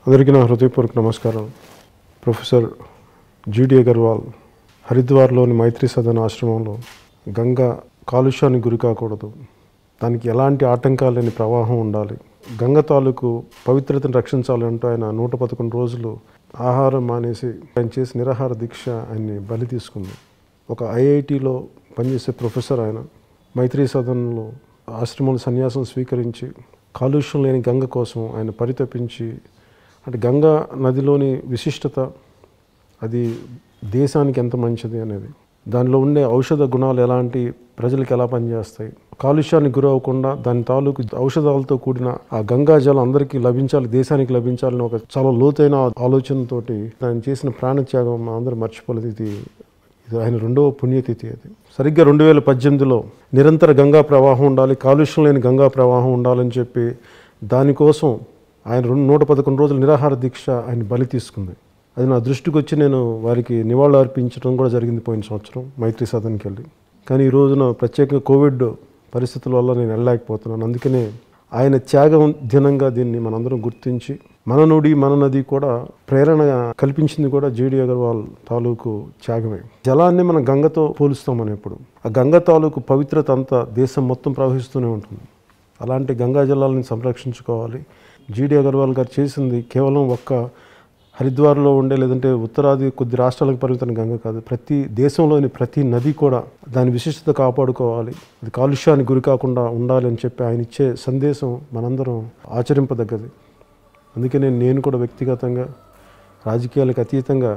అందరికీ నా హృదయపూర్వక నమస్కారం. ప్రొఫెసర్ జీడి అగర్వాల్ హరిద్వార్లోని మైత్రి సదన్ ఆశ్రమంలో గంగా కాలుష్యానికి గురి కాకూడదు, దానికి ఎలాంటి ఆటంకాలు లేని ప్రవాహం ఉండాలి, గంగ తాలూకు పవిత్రతను రక్షించాలంటూ ఆయన 111 రోజులు ఆహారం మానేసి ఆయన చేసి నిరాహార దీక్ష ఆయన్ని బలి తీసుకుంది. ఒక ఐఐటిలో పనిచేసే ప్రొఫెసర్ ఆయన మైత్రి సదన్లో ఆశ్రమంలో సన్యాసం స్వీకరించి కాలుష్యం లేని గంగ కోసం ఆయన పరితపించి, అంటే గంగా నదిలోని విశిష్టత, అది దేశానికి ఎంత మంచిది అనేది, దానిలో ఉండే ఔషధ గుణాలు ఎలాంటి, ప్రజలకు ఎలా పనిచేస్తాయి, కాలుష్యానికి గురవ్వకుండా దాని తాలూకు ఔషధాలతో కూడిన ఆ గంగా జలం అందరికీ లభించాలి, దేశానికి లభించాలని ఒక చాలా లోతైన ఆలోచనతోటి ఆయన చేసిన ప్రాణత్యాగం అందరూ మర్చిపోలేదు. ఇది ఆయన 2వ పుణ్యతిథి. అది సరిగ్గా 2018లో నిరంతర గంగా ప్రవాహం ఉండాలి, కాలుష్యం లేని గంగా ప్రవాహం ఉండాలని చెప్పి దానికోసం ఆయన 111 రోజులు నిరాహార దీక్ష ఆయన బలి తీసుకుంది. అది నా దృష్టికి వచ్చి నేను వారికి నివాళులు అర్పించడం కూడా జరిగింది పోయిన సంవత్సరం మైత్రి సదన్కి వెళ్ళి. కానీ ఈ రోజున ప్రత్యేకంగా కోవిడ్ పరిస్థితుల వల్ల నేను వెళ్ళలేకపోతున్నాను. అందుకనే ఆయన త్యాగం దినంగా దీన్ని మనందరం గుర్తించి, మన నుడి మన నది కూడా ప్రేరణ కల్పించింది కూడా జీడి అగర్వాల్ తాలూకు త్యాగమే. జలాన్ని మనం గంగతో పోలుస్తామని ఎప్పుడు, ఆ గంగ తాలూకు పవిత్రత అంతా దేశం మొత్తం ప్రవహిస్తూనే ఉంటుంది. అలాంటి గంగా జలాలని సంరక్షించుకోవాలి. జీడి అగర్వాల్ గారు చేసింది కేవలం ఒక్క హరిద్వార్లో ఉండే, లేదంటే ఉత్తరాది కొద్ది రాష్ట్రాలకు పరిమితమైన గంగ కాదు, ప్రతి దేశంలోని ప్రతి నది కూడా దాని విశిష్టత కాపాడుకోవాలి, అది కాలుష్యానికి గురి కాకుండా ఉండాలి అని చెప్పి ఆయన ఇచ్చే సందేశం మనందరం ఆచరింపదగ్గది. అందుకే నేను కూడా వ్యక్తిగతంగా రాజకీయాలకు అతీతంగా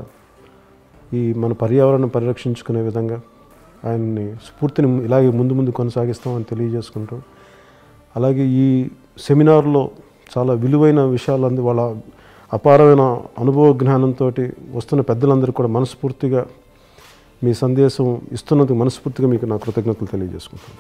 ఈ మన పర్యావరణం పరిరక్షించుకునే విధంగా ఆయన్ని స్ఫూర్తిని ఇలాగే ముందు కొనసాగిస్తామని తెలియజేసుకుంటూ, అలాగే ఈ సెమినార్లో చాలా విలువైన విషయాలు వాళ్ళ అపారమైన అనుభవ జ్ఞానంతో వస్తున్న పెద్దలందరూ కూడా మనస్ఫూర్తిగా మీ సందేశం ఇస్తున్నందుకు మనస్ఫూర్తిగా మీకు నా కృతజ్ఞతలు తెలియజేసుకుంటాను.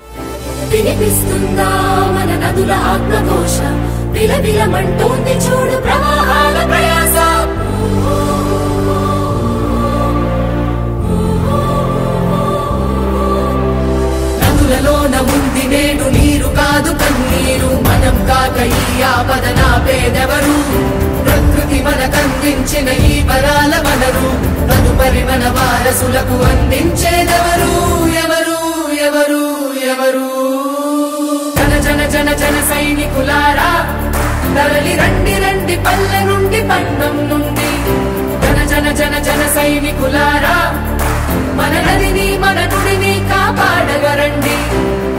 నేడు నీరు కాదు కన్నీరు, మనం కాక ఈ ఆపదన పేదెవరు, ప్రకృతి మనకందించిన ఈ వరాల వనరు, తదుపరి మన వారసులకు అందించేదెవరు, ఎవరు ఎవరు ఎవరు. జన జన జన జన సైనికులారా తరలి రండి రండి, పల్లె నుండి పట్నం నుండి. జన జన జన జన సైనికులారా మన నదిని మన నుడిని కాపాడగరండి.